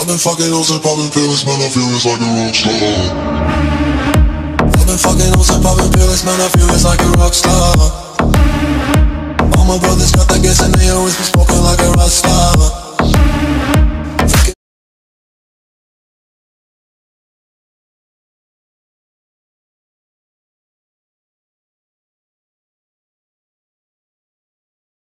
I've been fucking hoes and popping pills, man, I feel it's like a rock star. I've been fucking hoes and popping pills, man, I feel it's like a rock star. All my brothers got that gas and they always been smoking like a rock star.